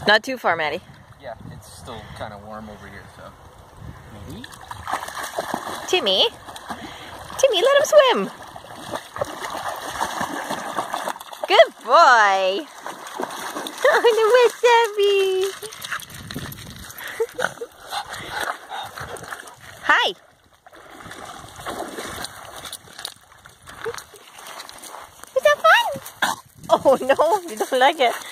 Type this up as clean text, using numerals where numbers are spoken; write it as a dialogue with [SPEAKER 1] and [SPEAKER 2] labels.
[SPEAKER 1] Not too far, Maddie.
[SPEAKER 2] Yeah, it's still kind of warm over here, so maybe.
[SPEAKER 1] Timmy, let him swim. Good boy. Oh, the wasabi. Hi. Is that fun? Oh no, you don't like it.